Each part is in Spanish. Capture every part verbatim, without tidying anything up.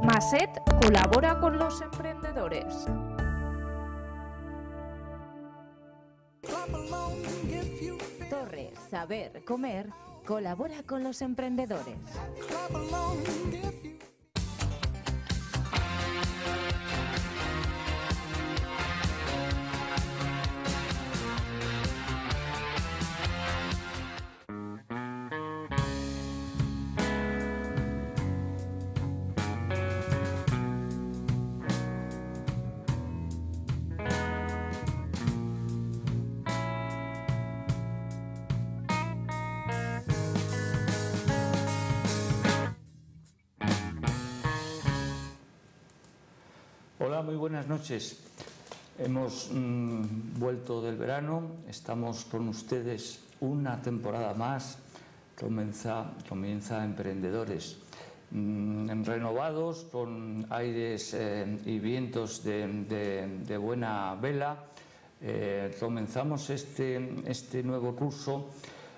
Maset colabora con los emprendedores. Torres Saber Comer colabora con los emprendedores. Hola, muy buenas noches. Hemos mmm, vuelto del verano, estamos con ustedes una temporada más, comienza, comienza Emprendedores, mmm, renovados, con aires eh, y vientos de, de, de buena vela. Eh, comenzamos este, este nuevo curso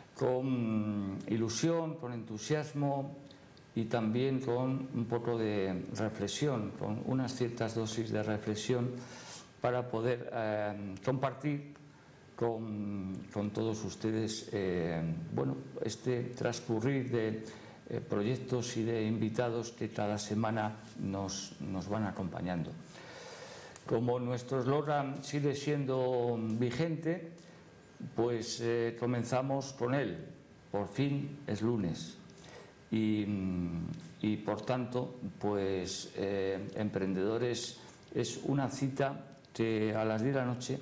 con ilusión, con entusiasmo, y también con un poco de reflexión, con unas ciertas dosis de reflexión para poder eh, compartir con, con todos ustedes eh, bueno, este transcurrir de eh, proyectos y de invitados que cada semana nos, nos van acompañando. Como nuestro eslogan sigue siendo vigente, pues eh, comenzamos con él. Por fin es lunes. Y, y por tanto, pues eh, Emprendedores es una cita que a las diez de la noche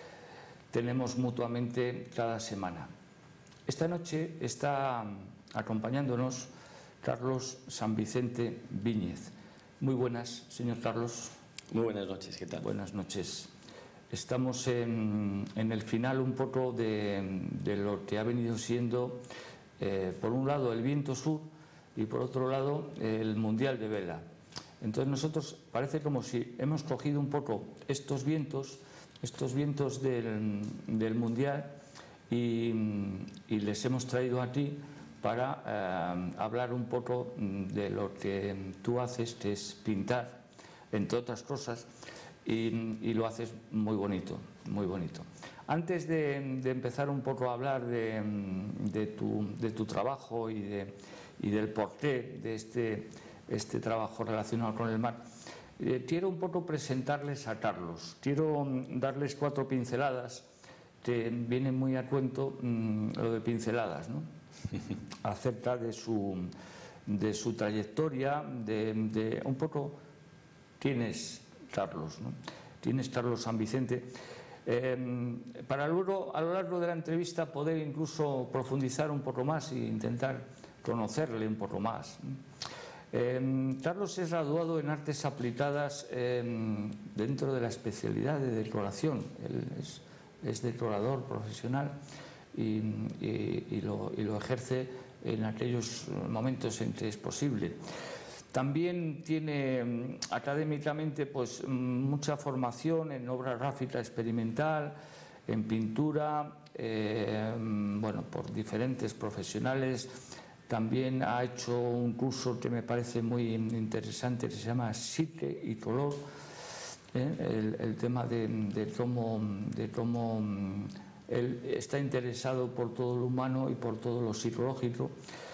tenemos mutuamente cada semana. Esta noche está acompañándonos Carlos San Vicente Viñez. Muy buenas, señor Carlos. Muy buenas noches, ¿qué tal? Buenas noches. Estamos en, en el final un poco de, de lo que ha venido siendo, eh, por un lado, el Viento Sur, y por otro lado el Mundial de Vela. Entonces nosotros parece como si hemos cogido un poco estos vientos, estos vientos del, del Mundial y, y les hemos traído aquí para eh, hablar un poco de lo que tú haces, que es pintar, entre otras cosas, y, y lo haces muy bonito, muy bonito. Antes de, de empezar un poco a hablar de, de, tu, de tu trabajo y de y del porqué de este, este trabajo relacionado con el mar, eh, quiero un poco presentarles a Carlos. Quiero darles cuatro pinceladas que vienen muy a cuento, mmm, lo de pinceladas, ¿no? Acerca de su, de su trayectoria, de, de un poco quién es Carlos, ¿no? Quién es Carlos San Vicente. Eh, para luego, a lo largo de la entrevista, poder incluso profundizar un poco más e intentar conocerle un poco más. Eh, Carlos es graduado en Artes Aplicadas eh, dentro de la especialidad de decoración. Él es, es decorador profesional y, y, y, lo, y lo ejerce en aquellos momentos en que es posible. También tiene académicamente pues, mucha formación en obra gráfica experimental, en pintura, eh, bueno, por diferentes profesionales. También ha hecho un curso que me parece muy interesante, que se llama Psique y Color, ¿eh? el, el tema de, de, cómo, de cómo él está interesado por todo lo humano y por todo lo psicológico.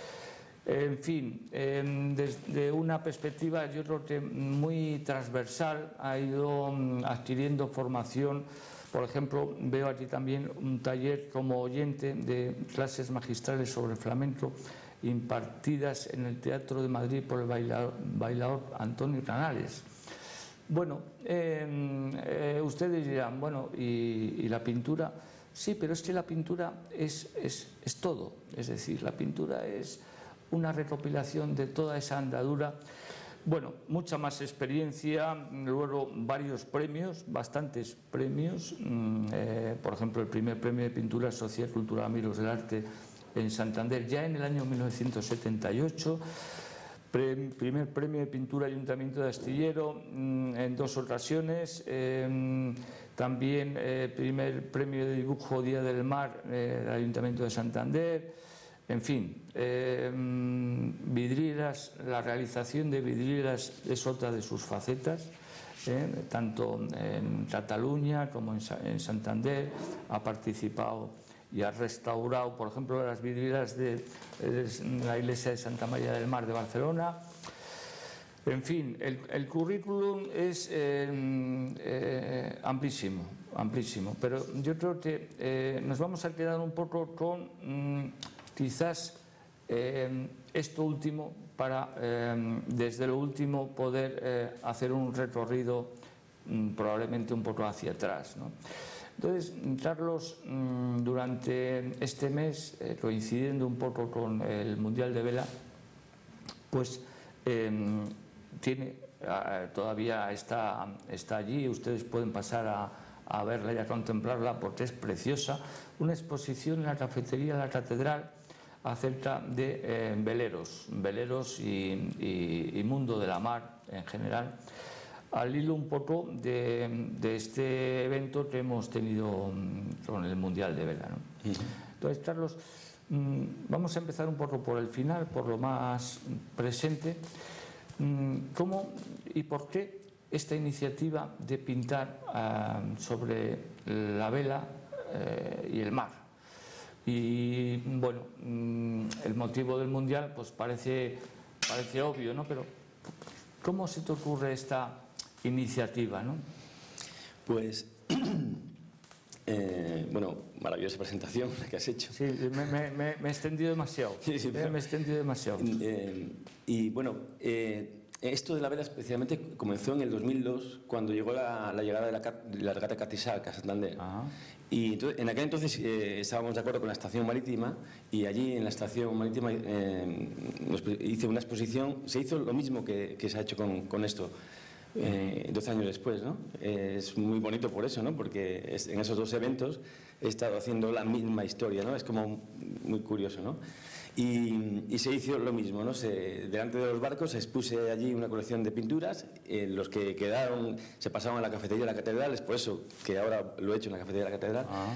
En fin, eh, desde una perspectiva yo creo que muy transversal ha ido adquiriendo formación. Por ejemplo, veo aquí también un taller como oyente de clases magistrales sobre flamenco impartidas en el Teatro de Madrid por el bailador, bailador Antonio Canales. Bueno, eh, eh, ustedes dirán, bueno, ¿y, y la pintura? Sí, pero es que la pintura es, es, es todo, es decir, la pintura es una recopilación de toda esa andadura. Bueno, mucha más experiencia, luego varios premios, bastantes premios, eh, por ejemplo el primer premio de pintura social cultural Amigos del Arte en Santander ya en el año mil novecientos setenta y ocho, pre, primer premio de pintura Ayuntamiento de Astillero en dos ocasiones, eh, también eh, primer premio de dibujo Día del Mar eh, del Ayuntamiento de Santander, En fin, eh, vidrieras, la realización de vidrieras es otra de sus facetas, eh, tanto en Cataluña como en, en Santander. Ha participado y ha restaurado, por ejemplo, las vidrieras de, de la iglesia de Santa María del Mar de Barcelona. En fin, el, el currículum es eh, eh, amplísimo, amplísimo, pero yo creo que eh, nos vamos a quedar un poco con mmm, quizás eh, esto último para, eh, desde lo último, poder eh, hacer un recorrido mmm, probablemente un poco hacia atrás, ¿no? Entonces, Carlos, mmm, durante este mes, eh, coincidiendo un poco con el Mundial de Vela, pues eh, tiene, eh, todavía está, está allí, ustedes pueden pasar a, a verla y a contemplarla porque es preciosa, una exposición en la cafetería de la Catedral acerca de eh, veleros, veleros y, y, y mundo de la mar en general, al hilo un poco de, de este evento que hemos tenido con el Mundial de Vela, ¿no? Uh-huh. Entonces, Carlos, vamos a empezar un poco por el final, por lo más presente. ¿Cómo y por qué esta iniciativa de pintar uh, sobre la vela uh, y el mar? Y bueno, el motivo del Mundial pues parece, parece obvio, ¿no? Pero ¿cómo se te ocurre esta iniciativa, ¿no? Pues, eh, bueno, maravillosa presentación la que has hecho. Sí, me, me, me, me he extendido demasiado. Sí, sí, pero, me he extendido demasiado. Eh, y bueno, eh, esto de la vela especialmente comenzó en el dos mil dos, cuando llegó la, la llegada de la, de la regata Catisac a Santander. Ajá. Y entonces, en aquel entonces eh, estábamos de acuerdo con la estación marítima, y allí en la estación marítima eh, nos hice una exposición. Se hizo lo mismo que, que se ha hecho con, con esto. Eh, doce años después, ¿no? Eh, es muy bonito por eso, ¿no? Porque es, en esos dos eventos he estado haciendo la misma historia, ¿no? Es como muy curioso, ¿no? Y, y se hizo lo mismo, ¿no? Se, delante de los barcos expuse allí una colección de pinturas, eh, los que quedaron se pasaron a la cafetería de la Catedral, es por eso que ahora lo he hecho en la cafetería de la Catedral. Ah.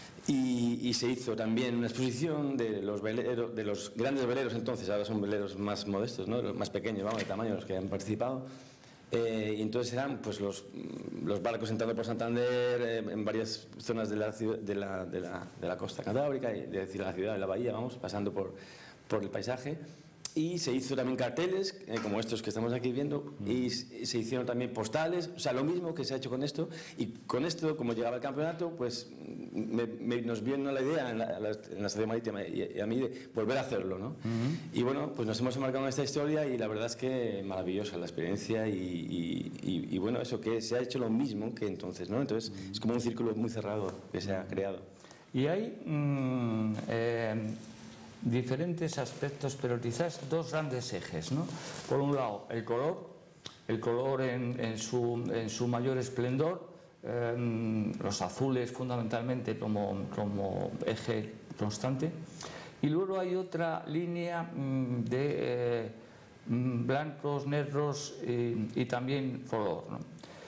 Y, y se hizo también una exposición de los, veleros, de los grandes veleros entonces, ahora son veleros más modestos, ¿no? Los más pequeños, vamos, de tamaño, los que han participado. Eh, y entonces eran pues, los, los barcos entrando por Santander eh, en varias zonas de la, de, la, de, la, de la costa cantábrica, y de decir, la ciudad, de la bahía, vamos, pasando por, por el paisaje. Y se hizo también carteles, eh, como estos que estamos aquí viendo, mm. y se hicieron también postales, o sea, lo mismo que se ha hecho con esto. Y con esto, como llegaba el campeonato, pues me, me, nos vino la idea en la, en la estación marítima y, y a mí de volver a hacerlo, ¿no? Mm-hmm. Y bueno, pues nos hemos embarcado en esta historia y la verdad es que maravillosa la experiencia y, y, y, y bueno, eso, que se ha hecho lo mismo que entonces, ¿no? Entonces mm. es como un círculo muy cerrado que se ha creado. Y hay mmm, eh, diferentes aspectos, pero quizás dos grandes ejes, ¿no? Por un lado, el color, el color en, en, su, en su mayor esplendor, eh, los azules fundamentalmente como, como eje constante, y luego hay otra línea mmm, de eh, blancos, negros y, y también color, ¿no?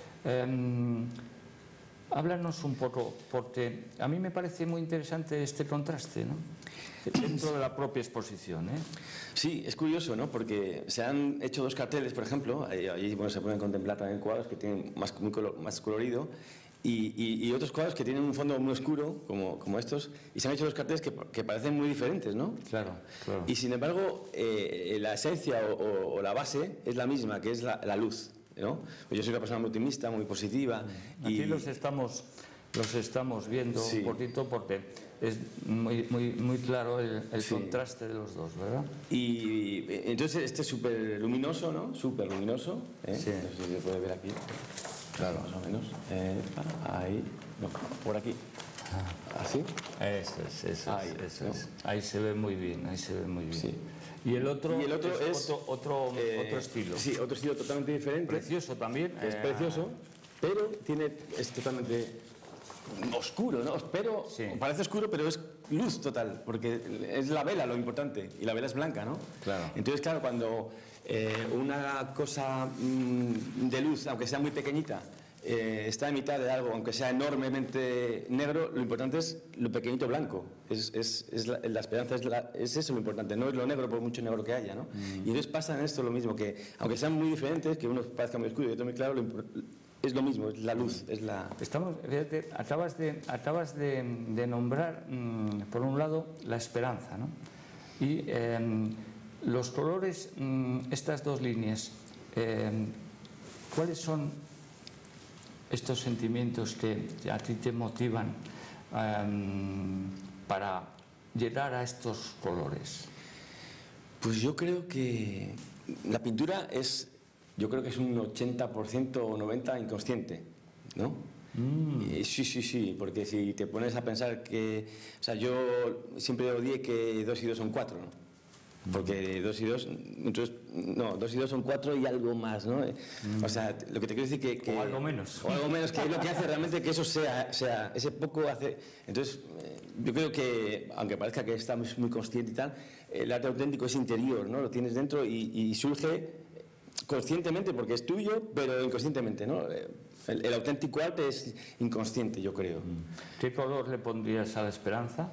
Eh, háblanos un poco, porque a mí me parece muy interesante este contraste, ¿no? Dentro de la propia exposición, ¿eh? Sí, es curioso, ¿no? Porque se han hecho dos carteles, por ejemplo, allí bueno, se pueden contemplar también cuadros que tienen más, muy color, más colorido, y, y, y otros cuadros que tienen un fondo muy oscuro, como, como estos, y se han hecho dos carteles que, que parecen muy diferentes, ¿no? Claro, claro. Y sin embargo, eh, la esencia o, o, o la base es la misma, que es la, la luz, ¿no? Yo soy una persona muy optimista, muy positiva. Aquí y... los estamos, los estamos viendo sí. un poquito porque es muy, muy, muy claro el, el sí. contraste de los dos, ¿verdad? Y entonces este es súper luminoso, ¿no? Súper luminoso, ¿eh? Sí. No sé si se puede ver aquí. Claro. Más o menos. Eh, ahí. No, por aquí. ¿Así? Eso es, eso ahí, es. Eso ¿no? es. Ahí se ve muy bien, ahí se ve muy bien. Sí. Y el otro, y el otro es, es otro, otro, eh, otro estilo. Sí, otro estilo totalmente diferente. Precioso también. Es eh, precioso, pero tiene, es totalmente oscuro, ¿no? Pero sí. Parece oscuro, pero es luz total, porque es la vela lo importante, y la vela es blanca, ¿no? Claro. Entonces, claro, cuando eh, una cosa mmm, de luz, aunque sea muy pequeñita, eh, está en mitad de algo, aunque sea enormemente negro, lo importante es lo pequeñito blanco. Es, es, es la, la esperanza es, la, es eso lo importante, no es lo negro por mucho negro que haya, ¿no? Mm. Y entonces pasa en esto lo mismo, que aunque sean muy diferentes, que uno parezca muy oscuro y otro muy claro, lo es lo mismo, es la luz, es la... Estamos, fíjate, acabas de, acabas de, de nombrar, mmm, por un lado, la esperanza, ¿no? Y eh, los colores, mmm, estas dos líneas, eh, ¿cuáles son estos sentimientos que a ti te motivan um, para llegar a estos colores? Pues yo creo que la pintura es, yo creo que es un ochenta por ciento o noventa por ciento inconsciente, ¿no? Mm. Sí, sí, sí, porque si te pones a pensar que, o sea, yo siempre odié que dos y dos son cuatro, ¿no? Porque dos y dos, entonces, no, dos y dos son cuatro y algo más, ¿no? Mm. O sea, lo que te quiero decir que, que... O algo menos. O algo menos, que es lo que hace realmente que eso sea, sea ese poco hace... Entonces, yo creo que, aunque parezca que estamos muy consciente y tal, el arte auténtico es interior, ¿no? Lo tienes dentro y, y surge conscientemente porque es tuyo, pero inconscientemente, ¿no? El, el auténtico arte es inconsciente, yo creo. ¿Qué color le pondrías a la esperanza?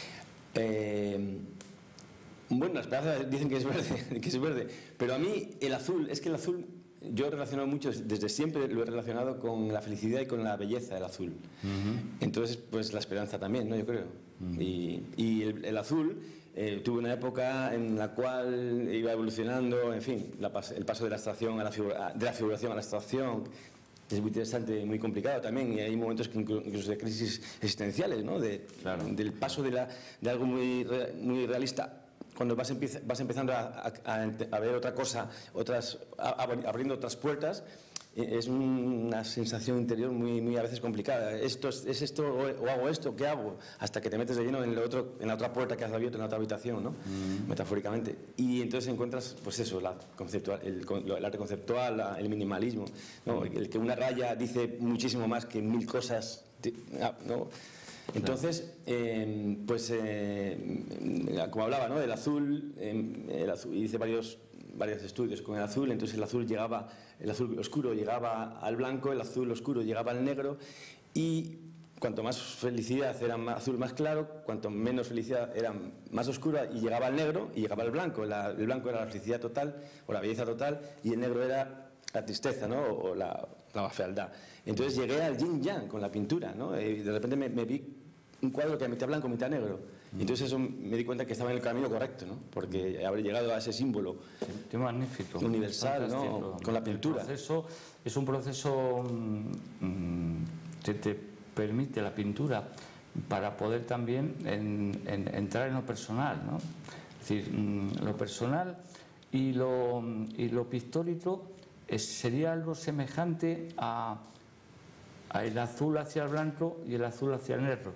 Eh... Bueno, la esperanza dicen que es verde, que es verde, pero a mí el azul, es que el azul, yo he relacionado mucho, desde siempre lo he relacionado con la felicidad y con la belleza, el azul. Uh-huh. Entonces, pues la esperanza también, ¿no? Yo creo. Uh-huh. Y, y el, el azul eh, tuvo una época en la cual iba evolucionando, en fin, la, el paso de la abstracción a la figura, de la figuración a la abstracción. Es muy interesante y muy complicado también, y hay momentos que incluso de crisis existenciales, ¿no? De, claro. Del paso de, la, de algo muy, muy realista, cuando vas, empieza, vas empezando a, a, a ver otra cosa, otras, a, a, abriendo otras puertas, es una sensación interior muy, muy a veces complicada. Esto es, ¿es esto o, o hago esto? ¿Qué hago? Hasta que te metes de lleno en, lo otro, en la otra puerta que has abierto, en la otra habitación, ¿no? Mm. Metafóricamente. Y entonces encuentras, pues eso, la conceptual, el, el arte conceptual, la, el minimalismo, ¿no? Mm. El que una raya dice muchísimo más que mil cosas, ¿no? Entonces, eh, pues, eh, como hablaba, ¿no? El azul, eh, el azul, hice varios, varios estudios con el azul, entonces el azul llegaba, el azul oscuro llegaba al blanco, el azul oscuro llegaba al negro, y cuanto más felicidad era más azul más claro, cuanto menos felicidad era más oscura y llegaba al negro y llegaba al blanco. La, el blanco era la felicidad total o la belleza total y el negro era la tristeza, ¿no? O la, la fealdad. Entonces llegué al yin yang con la pintura, ¿no? Y de repente me, me vi un cuadro que era mitad blanco, mitad negro. Y entonces eso me di cuenta que estaba en el camino correcto, ¿no? Porque habré llegado a ese símbolo Qué magnífico, universal, ¿no? Con la pintura. El proceso, es un proceso mmm, que te permite la pintura para poder también en, en, entrar en lo personal, ¿no? Es decir, mmm, lo personal y lo, y lo pictórico es, sería algo semejante a, a el azul hacia el blanco y el azul hacia el negro.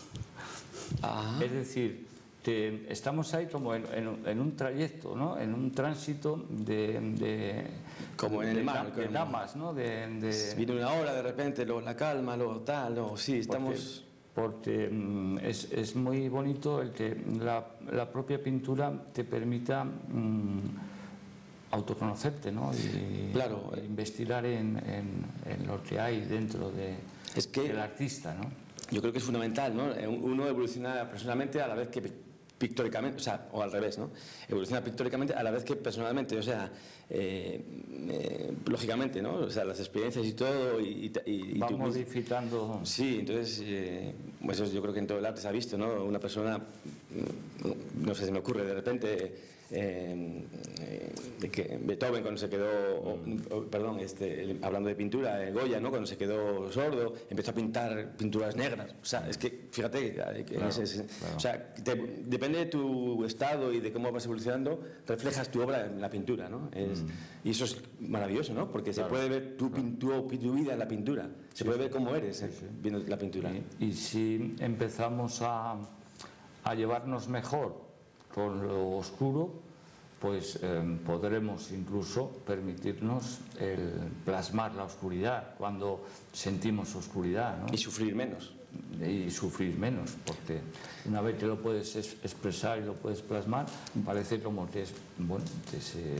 Ah. Es decir, que estamos ahí como en, en, en un trayecto, ¿no? En un tránsito de, de como en el de, mar, de damas, ¿no? De, de, viene una hora de repente, luego la calma, luego tal, luego sí, estamos... Porque, porque es, es muy bonito el que la, la propia pintura te permita mmm, autoconocerte, ¿no? Y, claro. e investigar en, en, en lo que hay dentro de, es que, del artista, ¿no? Yo creo que es fundamental, ¿no? Uno evoluciona personalmente a la vez que pictóricamente, o sea, o al revés, ¿no? Evoluciona pictóricamente a la vez que personalmente, o sea, eh, eh, lógicamente, ¿no? O sea, las experiencias y todo y, y, y va modificando. Sí, entonces, eh, pues eso yo creo que en todo el arte se ha visto, ¿no? Una persona, no sé, se me ocurre de repente. Eh, de que Beethoven cuando se quedó, o, o, perdón, este, hablando de pintura, eh, Goya, ¿no? Cuando se quedó sordo, empezó a pintar pinturas negras. O sea, es que, fíjate, que claro, ese, claro. O sea, te, depende de tu estado y de cómo vas evolucionando, reflejas tu obra en la pintura, ¿no? Es, mm. Y eso es maravilloso, ¿no? Porque claro, se puede ver tu, claro. tu, tu vida en la pintura, se sí, puede ver cómo eres sí, sí. viendo la pintura. Y, y si empezamos a, a llevarnos mejor con lo oscuro, pues eh, podremos incluso permitirnos el plasmar la oscuridad cuando sentimos oscuridad, ¿no? Y sufrir menos. Y sufrir menos, porque una vez que lo puedes expresar y lo puedes plasmar, parece como que es, bueno, que se,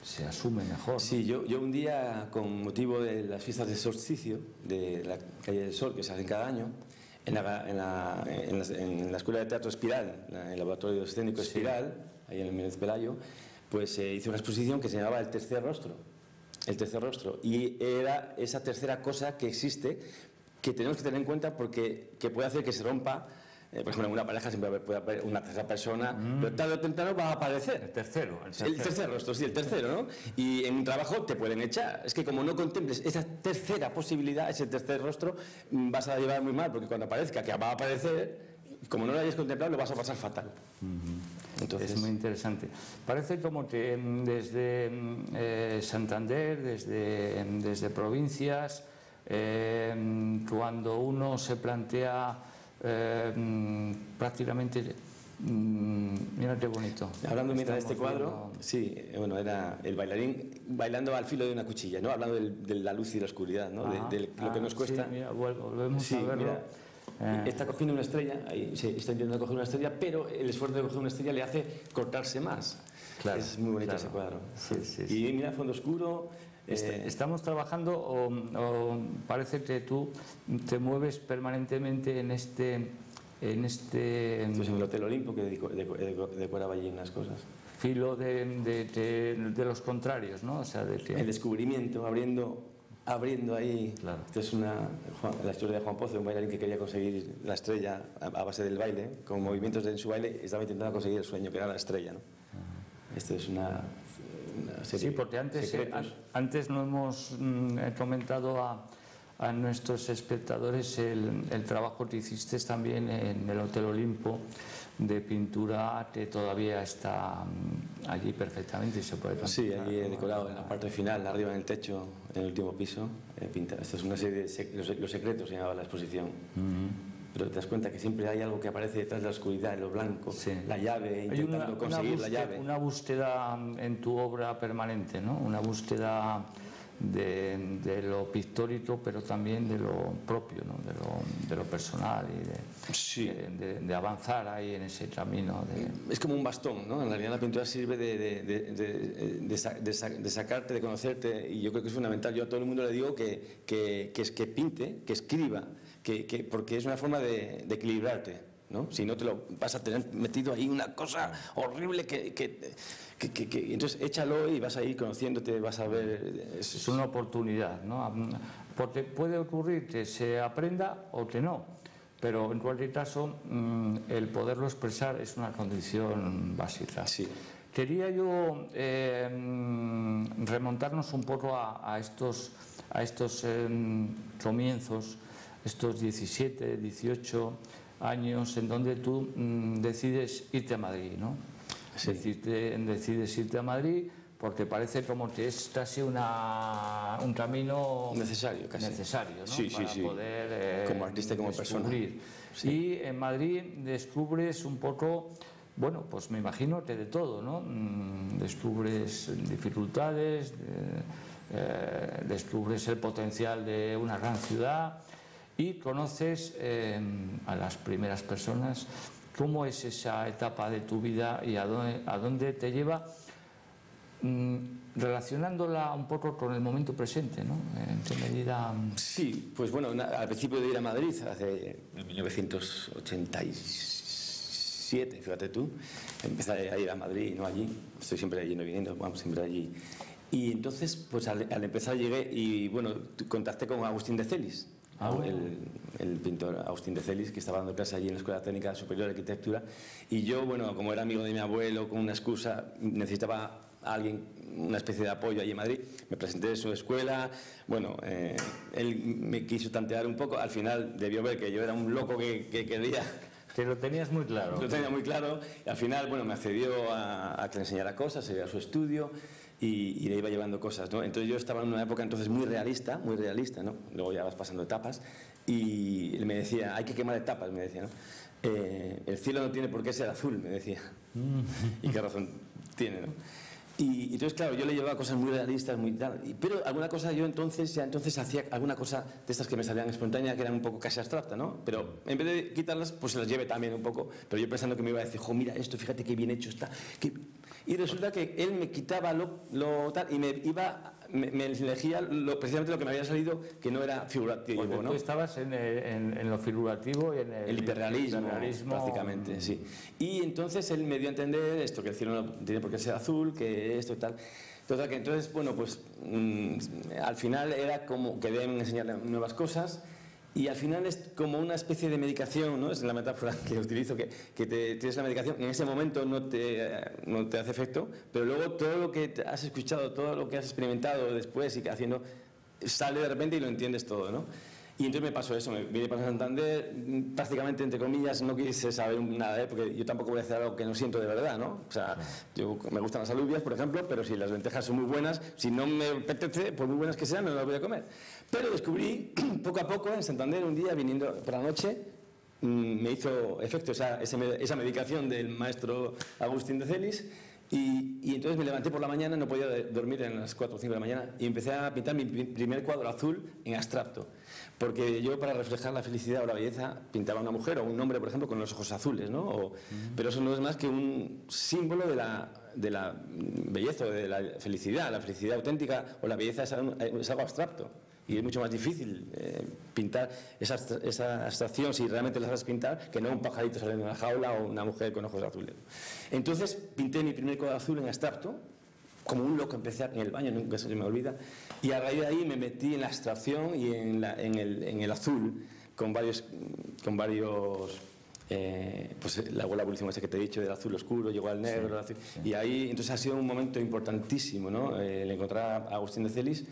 se asume mejor, ¿no? Sí, yo, yo un día, con motivo de las fiestas de solsticio de la Calle del Sol, que se hacen cada año, en la, en la, en la, en la Escuela de Teatro Espiral, en el Laboratorio Escénico Espiral, sí, ahí en el Méndez Pelayo, pues se eh, hizo una exposición que se llamaba El Tercer Rostro. El Tercer Rostro. Y era esa tercera cosa que existe, que tenemos que tener en cuenta porque que puede hacer que se rompa. Eh, por ejemplo, en una pareja siempre puede haber una tercera persona, mm. pero tarde o temprano va a aparecer. El tercero, el tercero. El tercer rostro, sí, el tercero, ¿no? Y en un trabajo te pueden echar. Es que como no contemples esa tercera posibilidad, ese tercer rostro, vas a llevar muy mal, porque cuando aparezca, que va a aparecer, como no lo hayas contemplado, lo vas a pasar fatal. Uh-huh. Entonces, es muy interesante. Parece como que desde eh, Santander, desde, desde provincias, eh, cuando uno se plantea Eh, prácticamente, mmm, mira qué bonito. Hablando mientras de este cuadro, viendo... sí, bueno, era el bailarín bailando al filo de una cuchilla, ¿no? Hablando de, de la luz y la oscuridad, ¿no? Ah, de, de lo ah, que nos cuesta. Sí, mira, volvemos sí, a verlo. Mira, eh. Está cogiendo una estrella, ahí, sí, está intentando coger una estrella, pero el esfuerzo de coger una estrella le hace cortarse más. Claro, es muy bonito, claro, ese cuadro. Sí, sí, sí. Y mira, fondo oscuro. Eh, Estamos trabajando, o, o parece que tú te mueves permanentemente en este... En este Esto es en el Hotel Olimpo, que decoraba allí unas cosas. Filo de, de, de, de los contrarios, ¿no? O sea, de que... El descubrimiento, abriendo, abriendo ahí. Claro. Esto es una, la historia de Juan Pozo, un bailarín que quería conseguir la estrella a, a base del baile. Con movimientos en su baile estaba intentando conseguir el sueño, que era la estrella, ¿no? Uh-huh. Esto es una... Sí, porque antes, eh, antes no hemos mm, comentado a, a nuestros espectadores el, el trabajo que hiciste también en el Hotel Olimpo de pintura, que todavía está mm, allí perfectamente y se puede pintar. Sí, allí he decorado en la parte final, arriba en el techo, en el último piso, eh, pinta. Esta es una serie de sec los, los secretos, se llamaba la exposición. Uh-huh. Pero te das cuenta que siempre hay algo que aparece detrás de la oscuridad, en lo blanco, sí, la llave, intentando una, conseguir una búsqueda, la llave. Una búsqueda en tu obra permanente, ¿no? Una búsqueda de, de lo pictórico, pero también de lo propio, ¿no? De lo, de lo personal y de, sí. de, de, de avanzar ahí en ese camino. De... Es como un bastón, ¿no? En realidad la pintura sirve de, de, de, de, de, de, de sacarte, de conocerte, y yo creo que es fundamental. Yo a todo el mundo le digo que, que, que, es, que pinte, que escriba, Que, que, porque es una forma de, de equilibrarte, ¿no? Si no te lo vas a tener metido ahí una cosa horrible que, que, que, que, que entonces échalo y vas a ir conociéndote, vas a ver. Es, es una oportunidad, ¿no? Porque puede ocurrir que se aprenda o que no, pero en cualquier caso el poderlo expresar es una condición básica. Sí. Quería yo eh, remontarnos un poco a, a estos, a estos eh, comienzos, estos diecisiete, dieciocho años en donde tú mmm, decides irte a Madrid, ¿no? Sí. Decirte, decides irte a Madrid porque parece como que es casi una, un camino necesario, casi. necesario, ¿no? Sí, para sí, sí. poder eh, como artista y como persona. Sí. Y en Madrid descubres un poco, bueno, pues me imagino que de todo, ¿no? Mm, descubres dificultades, de, eh, descubres el potencial de una gran ciudad. Y conoces eh, a las primeras personas. ¿Cómo es esa etapa de tu vida y a dónde, a dónde te lleva, mmm, relacionándola un poco con el momento presente, ¿no? ¿En qué medida? Sí, pues bueno, al principio de ir a Madrid, hace mil novecientos ochenta y siete, fíjate tú, empecé a ir a Madrid, no allí, estoy siempre yendo y viniendo, vamos siempre allí. Y entonces, pues al, al empezar llegué y bueno, contacté con Agustín de Celis. Ah, bueno. el, el pintor Agustín de Celis, que estaba dando clase allí en la Escuela Técnica Superior de Arquitectura, y yo, bueno, como era amigo de mi abuelo, con una excusa, necesitaba a alguien, una especie de apoyo allí en Madrid, me presenté en su escuela, bueno, eh, él me quiso tantear un poco, al final debió ver que yo era un loco que, que quería... Que lo tenías muy claro. Lo tenía muy claro, y al final, bueno, me accedió a, a que le enseñara cosas, a su estudio, y, y le iba llevando cosas, ¿no? Entonces yo estaba en una época entonces muy realista, muy realista, ¿no? Luego ya vas pasando etapas, y él me decía, hay que quemar etapas, me decía, ¿no? Eh, el cielo no tiene por qué ser azul, me decía. Y qué razón tiene, ¿no? Y, y entonces, claro, yo le llevaba cosas muy realistas, muy tal, y, pero alguna cosa yo entonces, ya entonces hacía alguna cosa de estas que me salían espontáneas, que eran un poco casi abstracta, ¿no? Pero en vez de quitarlas, pues se las llevé también un poco, pero yo pensando que me iba a decir, jo, mira esto, fíjate qué bien hecho está, que... Y resulta que él me quitaba lo, lo tal y me iba, me, me elegía lo, precisamente lo que me había salido, que no era figurativo. Porque ¿no? tú estabas en, en, en lo figurativo y en el, el hiperrealismo, hiperrealismo, prácticamente, sí. Y entonces él me dio a entender esto, que el cielo no tiene por qué ser azul, que esto y tal. Total, que entonces, bueno, pues mmm, al final era como que deben enseñar nuevas cosas. Y al final es como una especie de medicación, ¿no? Es la metáfora que utilizo, que, que te, tienes la medicación, en ese momento no te, no te hace efecto, pero luego todo lo que has escuchado, todo lo que has experimentado después y que haciendo, sale de repente y lo entiendes todo, ¿no? Y entonces me pasó eso, me vine para Santander, prácticamente, entre comillas, no quise saber nada, ¿eh? Porque yo tampoco voy a hacer algo que no siento de verdad, ¿no? O sea, yo, me gustan las alubias, por ejemplo, pero si las lentejas son muy buenas, si no me apetece, por muy buenas que sean, no las voy a comer. Pero descubrí, poco a poco, en Santander, un día, viniendo por la noche, me hizo efecto esa, esa medicación del maestro Agustín de Celis. Y, y entonces me levanté por la mañana, no podía dormir en las cuatro o cinco de la mañana, y empecé a pintar mi primer cuadro azul en abstracto. Porque yo, para reflejar la felicidad o la belleza, pintaba a una mujer o un hombre, por ejemplo, con los ojos azules, ¿no? O, uh-huh. Pero eso no es más que un símbolo de la, de la belleza o de la felicidad. La felicidad auténtica o la belleza es, un, es algo abstracto. Y es mucho más difícil eh, pintar esa, esa abstracción, si realmente la sabes pintar, que no un pajarito saliendo de una jaula o una mujer con ojos azules. Entonces pinté mi primer cuadro azul en abstracto, como un loco, empecé en el baño, nunca se me olvida, y a raíz de ahí me metí en la abstracción y en, la, en, el, en el azul, con varios, con varios eh, pues la, la evolución esa que te he dicho, del azul oscuro, llegó al negro, sí, azul, sí. Y ahí entonces ha sido un momento importantísimo, ¿no? Eh, el encontrar a Agustín de Celis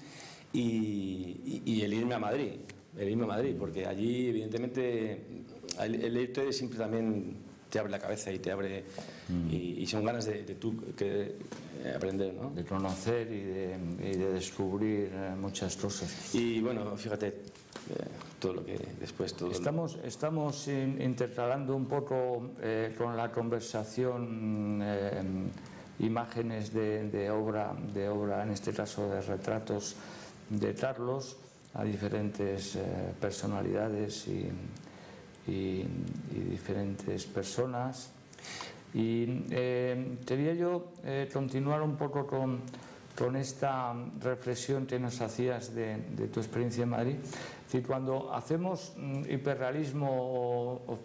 y, y, y el irme a Madrid, el irme a Madrid, porque allí evidentemente el, el irte siempre también te abre la cabeza y te abre mm. y, y son ganas de, de tú que, eh, aprender, ¿no? De conocer y de, y de descubrir eh, muchas cosas. Y bueno, fíjate eh, todo lo que después todo estamos lo... estamos in, intercalando un poco eh, con la conversación eh, imágenes de, de obra de obra en este caso de retratos de Carlos a diferentes eh, personalidades y Y, y diferentes personas. Y eh, quería yo eh, continuar un poco con, con esta reflexión que nos hacías de, de tu experiencia en Madrid. Es decir, cuando hacemos mm, hiperrealismo o, o,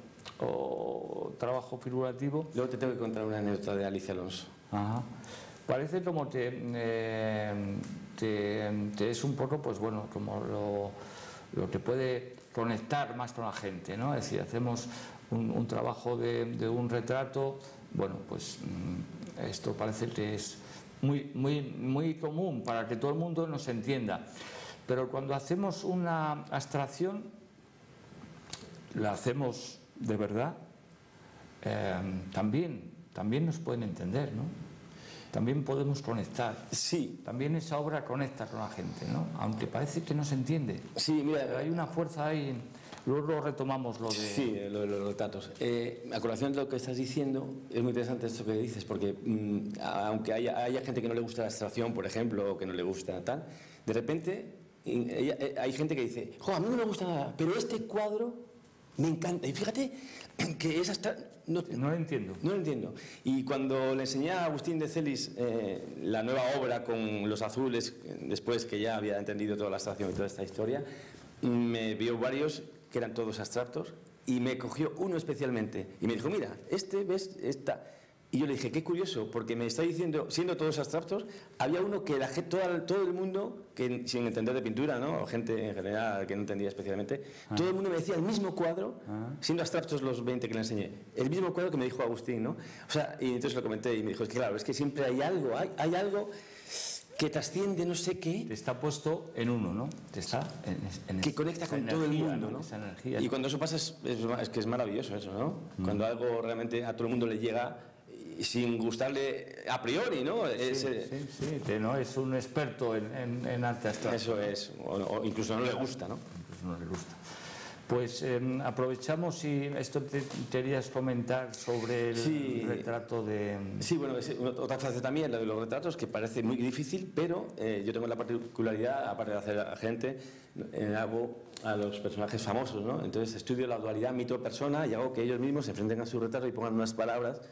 o trabajo figurativo... Luego te tengo que contar una anécdota de Alicia Alonso. Ajá. Parece como que, eh, que, que es un poco, pues bueno, como lo, lo que puede conectar más con la gente, ¿no? Es decir, hacemos un, un trabajo de, de un retrato, bueno, pues esto parece que es muy, muy, muy común para que todo el mundo nos entienda, pero cuando hacemos una abstracción, la hacemos de verdad, eh, también, también nos pueden entender, ¿no? También podemos conectar. Sí. También esa obra conecta con la gente, ¿no? Aunque parece que no se entiende. Sí, mira. Pero hay una fuerza ahí. Luego retomamos lo de... Sí, lo de los retratos. Eh, a colación de lo que estás diciendo, es muy interesante esto que dices, porque mmm, aunque haya, haya gente que no le gusta la abstracción, por ejemplo, o que no le gusta tal, de repente eh, hay gente que dice, jo, a mí no me gusta nada, pero este cuadro me encanta. Y fíjate que es hasta... No, no lo entiendo. No lo entiendo. Y cuando le enseñé a Agustín de Celis eh, la nueva obra con los azules, después que ya había entendido toda la abstracción y toda esta historia, me vio varios que eran todos abstractos y me cogió uno especialmente y me dijo, mira, este, ¿ves? Esta... Y yo le dije, qué curioso, porque me está diciendo, siendo todos abstractos, había uno que la gente, todo, todo el mundo, que sin entender de pintura, ¿no? O gente en general que no entendía especialmente, ah. todo el mundo me decía el mismo cuadro, ah. siendo abstractos los veinte que le enseñé, el mismo cuadro que me dijo Agustín, ¿no? O sea, y entonces lo comenté y me dijo, es que claro, es que siempre hay algo, hay, hay algo que trasciende no sé qué. Te está puesto en uno, ¿no? Te está en, en que conecta con todo energía, el mundo, ¿no? Esa energía, y ¿no? Cuando eso pasa es, es, es que es maravilloso eso, ¿no? Mm. Cuando algo realmente a todo el mundo le llega sin gustarle a priori, ¿no? Es, sí, sí, sí, que no es un experto en, en, en arte abstracto. Eso es, o, o incluso no le gusta, ¿no? Incluso no le gusta. Pues eh, aprovechamos y esto te querías comentar sobre el sí, retrato de... Sí, bueno, es otra faceta también, la de los retratos, que parece muy difícil, pero eh, yo tengo la particularidad, aparte de hacer a gente, eh, hago a los personajes famosos, ¿no? Entonces estudio la dualidad mito-persona y hago que ellos mismos se enfrenten a su retrato y pongan unas palabras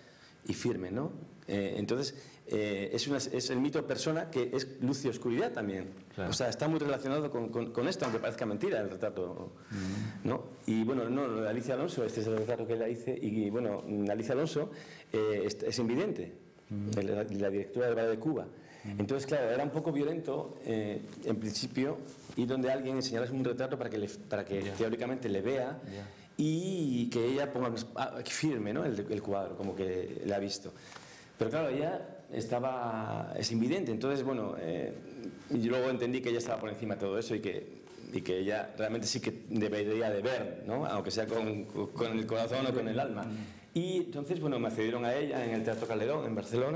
y firme, ¿no? Eh, entonces, eh, es, una, es el mito persona que es luz y oscuridad también. Claro. O sea, está muy relacionado con, con, con esto, aunque parezca mentira el retrato, uh-huh. ¿no? Y bueno, no, Alicia Alonso, este es el retrato que ella hice, y bueno, Alicia Alonso eh, es, es invidente, uh-huh. la, la directora del Ballet de Cuba. Uh-huh. Entonces, claro, era un poco violento, eh, en principio, ir donde alguien enseñarles un retrato para que, le, para que yeah. teóricamente le vea yeah. y que ella ponga ah, firme, ¿no? el, el cuadro, como que le ha visto. Pero claro, ella estaba, es invidente, entonces, bueno, eh, yo luego entendí que ella estaba por encima de todo eso y que, y que ella realmente sí que debería de ver, ¿no? Aunque sea con, con el corazón o con el alma. Y entonces, bueno, me accedieron a ella en el Teatro Calderón, en Barcelona,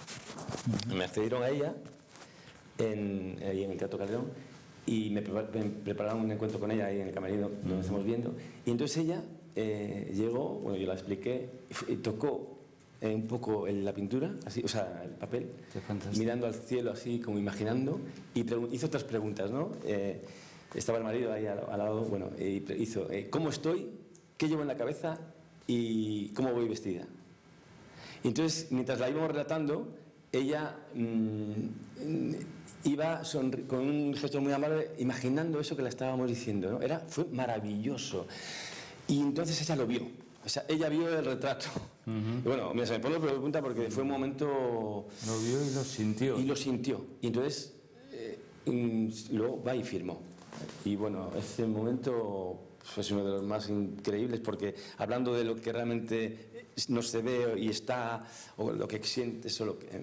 me accedieron a ella en, ahí en el Teatro Calderón y me, prepar, me prepararon un encuentro con ella ahí en el camerino donde estamos viendo. Y entonces ella eh, llegó, bueno, yo la expliqué, y tocó un poco la pintura, así, o sea, el papel, mirando al cielo así, como imaginando, y hizo otras preguntas, ¿no? Eh, estaba el marido ahí al, al lado, bueno, y hizo, eh, ¿cómo estoy? ¿Qué llevo en la cabeza? ¿Y cómo voy vestida? Y entonces, mientras la íbamos relatando, ella mmm, iba con un gesto muy amable, imaginando eso que la estábamos diciendo, ¿no? Era, fue maravilloso. Y entonces ella lo vio. O sea, ella vio el retrato. Uh-huh. Y bueno, mira, se me pone la pregunta porque fue un momento... Lo vio y lo sintió. Y lo sintió. Y entonces, eh, y luego va y firmó. Y bueno, ese momento es uno de los más increíbles porque hablando de lo que realmente no se ve y está, o lo que sientes, o lo que,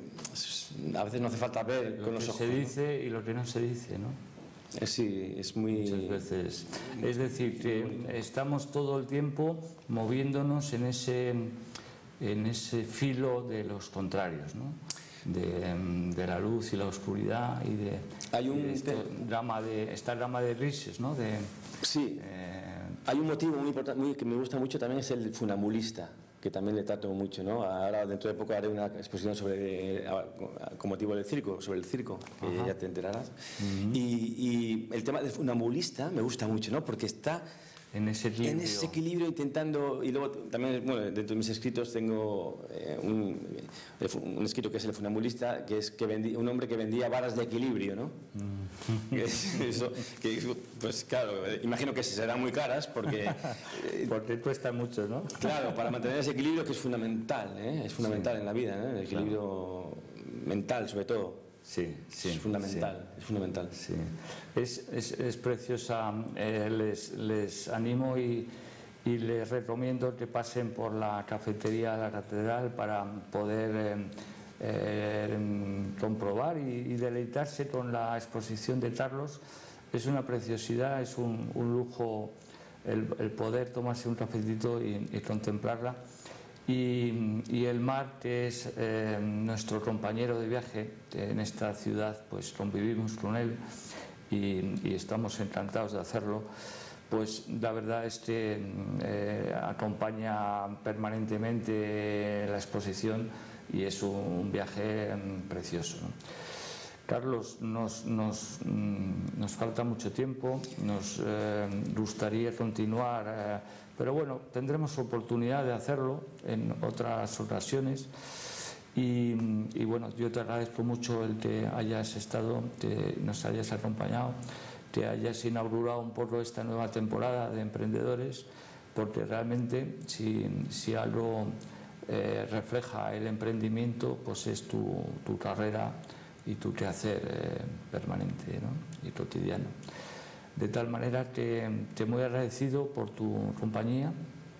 a veces no hace falta ver lo con los ojos. Lo que se dice, ¿no? Y lo que no se dice, ¿no? Sí, es muy... Muchas veces. Es decir, que estamos todo el tiempo moviéndonos en ese, en ese filo de los contrarios, ¿no? De, de la luz y la oscuridad y de, Hay un, y de este drama de esta drama de grises, ¿no? De, sí. Eh, Hay un motivo muy importante, muy, que me gusta mucho también, es el funambulista, que también le trato mucho, ¿no? Ahora dentro de poco haré una exposición sobre, con motivo del circo, sobre el circo, que Ajá. ya te enterarás. Uh-huh. y, y el tema del funambulista me gusta mucho, ¿no? Porque está en ese equilibrio, en ese equilibrio intentando, y luego también, bueno, dentro de mis escritos tengo eh, un, un escrito que es el funambulista, que es que vendí, un hombre que vendía varas de equilibrio, ¿no? Uh-huh. que es, eso, que, pues claro, imagino que serán muy caras porque... Eh, porque cuesta mucho, ¿no? Claro, para mantener ese equilibrio que es fundamental, ¿eh? Es fundamental sí. en la vida, ¿eh? El equilibrio claro. mental sobre todo. Sí, sí, es fundamental, sí. es fundamental. Sí. Es, es, es preciosa, eh, les, les animo y, y les recomiendo que pasen por la cafetería de la Catedral para poder eh, eh, comprobar y, y deleitarse con la exposición de Carlos. Es una preciosidad, es un, un lujo el, el poder tomarse un cafetito y, y contemplarla. Y, y el mar, que es eh, nuestro compañero de viaje en esta ciudad, pues convivimos con él y, y estamos encantados de hacerlo, pues la verdad es que eh, acompaña permanentemente la exposición y es un, un viaje precioso, ¿no? Carlos, nos, nos, nos falta mucho tiempo, nos eh, gustaría continuar, eh, pero bueno, tendremos oportunidad de hacerlo en otras ocasiones y, y bueno, yo te agradezco mucho el que hayas estado, que nos hayas acompañado, que hayas inaugurado un poco esta nueva temporada de Emprendedores, porque realmente si, si algo eh, refleja el emprendimiento, pues es tu, tu carrera y tu quehacer eh, permanente, ¿no? Y cotidiano. De tal manera que te muy agradecido por tu compañía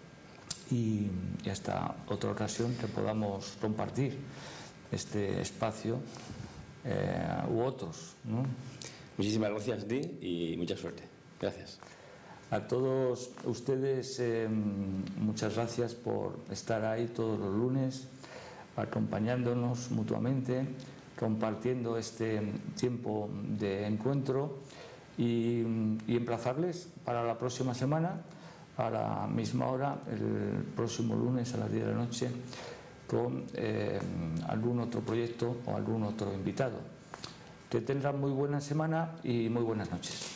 y, y hasta otra ocasión que podamos compartir este espacio eh, u otros, ¿no? Muchísimas gracias a ti y mucha suerte. Gracias. A todos ustedes eh, muchas gracias por estar ahí todos los lunes acompañándonos mutuamente, compartiendo este tiempo de encuentro y, y emplazarles para la próxima semana a la misma hora, el próximo lunes a las diez de la noche, con eh, algún otro proyecto o algún otro invitado. Que tengan muy buena semana y muy buenas noches.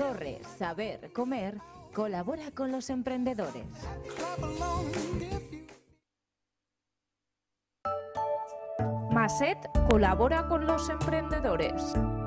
Torres Saber Comer colabora con los emprendedores. Maset colabora con los emprendedores.